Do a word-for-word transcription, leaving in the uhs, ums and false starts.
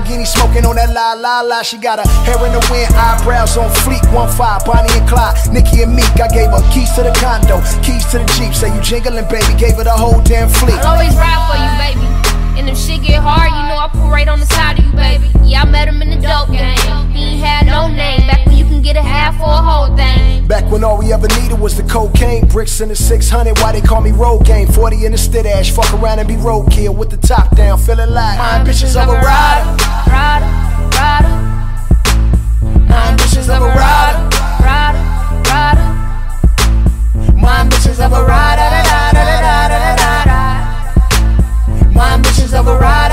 Lamborghini smoking on that la la la. She got her hair in the wind, eyebrows on fleek. One five, Bonnie and Clyde, Nicki and Meek. I gave her keys to the condo, keys to the Jeep. Say you jingling, baby, gave her the whole damn fleet. I'll always ride for you, baby. And if shit get hard, you know I pull right on the side of you, baby. Yeah, I met him in the dope game. He ain't had no name, back when you can get a half for a whole thing. Back when all we ever needed was the cocaine, bricks in the six hundred, why they call me road game. Forty in the stid ash, fuck around and be roadkill with the top down, feeling like my bitches of a rider, rider, rider. My bitches of a rider, rider, rider. My bitches of a rider, da da da da da da da. My bitches of a rider.